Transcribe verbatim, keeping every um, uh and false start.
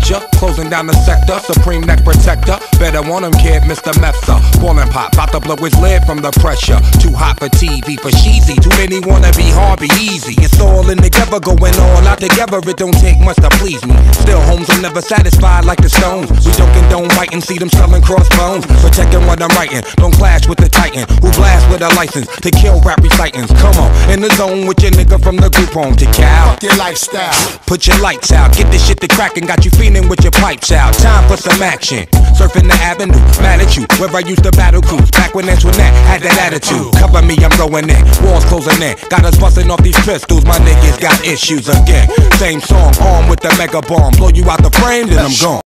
lecture, closing down the sector, supreme neck protector. Better want him, kid, Mister Mepsa. Ballin' pop, bout to blow his lid from the pressure. Too hot for T V, for cheesy. Too many wanna be hard, be easy. It's all in together, going all out together. It don't take much to please me. Still, homes, I'm never satisfied like the Stones. We don't condone fighting, see them selling crossbones. Protecting what I'm writing, don't clash with the Titan who blast with a license to kill rap recitants. Come on, in the zone with your nigga from the group home to Cal. Fuck your lifestyle. Put your lights out, get this shit to crackin', got you feeling with your pipes out. Time for some action. Surfing the avenue, mad at you, where I used to battle cruise. Back when Antoinette had that attitude. Cover me, I'm going in, walls closing in. Got us busting off these pistols, my niggas got issues again. Same song, armed with the mega bomb. Blow you out the frame, then I'm gone.